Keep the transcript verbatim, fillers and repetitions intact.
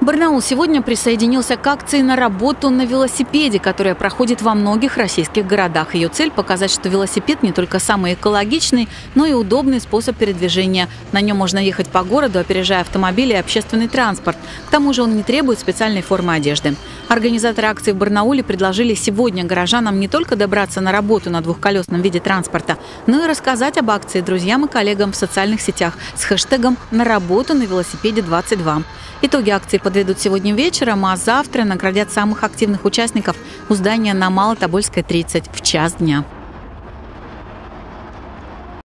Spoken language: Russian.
Барнаул сегодня присоединился к акции «На работу на велосипеде», которая проходит во многих российских городах. Ее цель – показать, что велосипед не только самый экологичный, но и удобный способ передвижения. На нем можно ехать по городу, опережая автомобили и общественный транспорт. К тому же он не требует специальной формы одежды. Организаторы акции в Барнауле предложили сегодня горожанам не только добраться на работу на двухколесном виде транспорта, но и рассказать об акции друзьям и коллегам в социальных сетях с хэштегом «На работу на велосипеде двадцать два». Итоги акции подведут сегодня вечером, а завтра наградят самых активных участников у здания на Малотобольской, тридцать, в час дня.